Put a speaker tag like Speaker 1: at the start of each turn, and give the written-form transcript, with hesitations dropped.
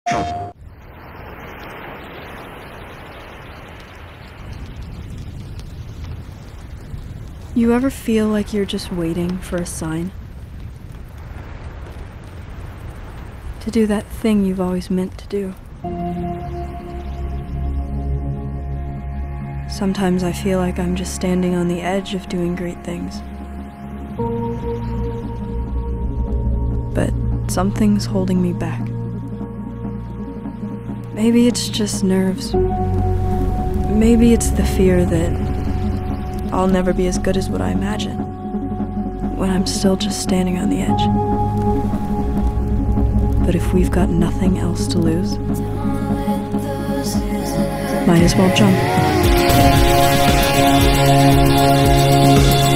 Speaker 1: You ever feel like you're just waiting for a sign? To do that thing you've always meant to do. Sometimes I feel like I'm just standing on the edge of doing great things. But something's holding me back. Maybe it's just nerves. Maybe it's the fear that I'll never be as good as what I imagine, when I'm still just standing on the edge. But if we've got nothing else to lose, might as well jump.